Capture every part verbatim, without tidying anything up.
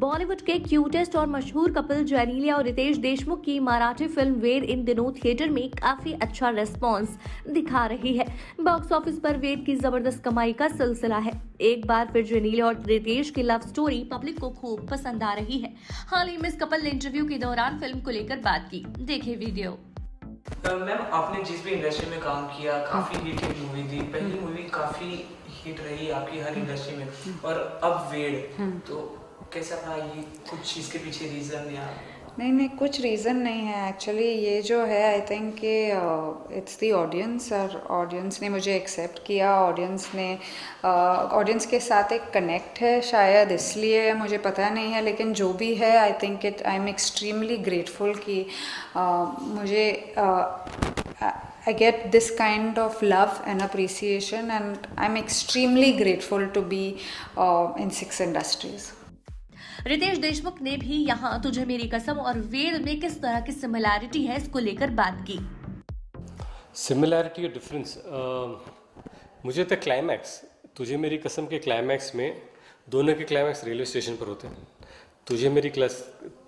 बॉलीवुड के क्यूटेस्ट और मशहूर कपल जेनेलिया और रितेश देशमुख की मराठी फिल्म वेद इन दिनों थिएटर में काफी अच्छा रिस्पॉन्स दिखा रही है। बॉक्स ऑफिस पर वेद की जबरदस्त कमाई का सिलसिला है। एक बार फिर जेनेलिया और रितेश की लव स्टोरी पब्लिक को खूब पसंद आ रही है। हाल ही में इस कपल ने इंटरव्यू के दौरान फिल्म को लेकर बात की। देखिए वीडियो। मैम, आपने जिस भी इंडस्ट्री में काम किया, काफ़ी हिट हिट मूवी थी। पहली मूवी काफ़ी हिट रही आपकी हर इंडस्ट्री में, और अब वेड, तो कैसा था ये? कुछ इसके पीछे रीज़न या? नहीं नहीं कुछ रीज़न नहीं है एक्चुअली। ये जो है आई थिंक कि इट्स दी ऑडियंस, और ऑडियंस ने मुझे एक्सेप्ट किया। ऑडियंस ने ऑडियंस uh, के साथ एक कनेक्ट है, शायद इसलिए, मुझे पता नहीं है, लेकिन जो भी है I think it I am extremely grateful कि uh, मुझे I get this kind of love and appreciation, and I'm extremely grateful to be uh, in six industries. Riteish Deshmukh ने भी यहाँ तुझे मेरी कसम और वेद में किस तरह की सिमिलैरिटी है इसको लेकर बात की। सिमिलैरिटी और डिफरेंस, मुझे तो क्लाइमैक्स, तुझे मेरी कसम के क्लाइमैक्स में, दोनों के क्लाइमैक्स रेलवे स्टेशन पर होते हैं। तुझे मेरी क्लास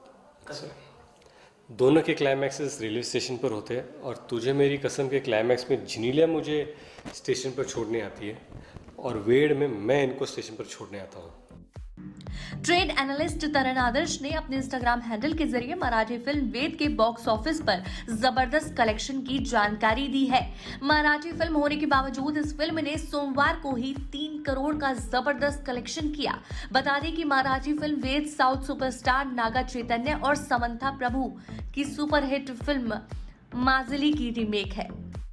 दोनों के क्लाइमैक्सेस रेलवे स्टेशन पर होते हैं, और तुझे मेरी कसम के क्लाइमैक्स में जेनेलिया मुझे स्टेशन पर छोड़ने आती है, और वेड में मैं इनको स्टेशन पर छोड़ने आता हूँ। ट्रेड एनालिस्ट तरन आदर्श ने अपने इंस्टाग्राम हैंडल के जरिए मराठी फिल्म वेद के बॉक्स ऑफिस पर जबरदस्त कलेक्शन की जानकारी दी है। मराठी फिल्म होने के बावजूद इस फिल्म ने सोमवार को ही तीन करोड़ का जबरदस्त कलेक्शन किया। बता दें कि Marathi film Ved south superstar Naga Chaitanya और समंथा प्रभु की सुपरहिट फिल्म माजली की रीमेक है।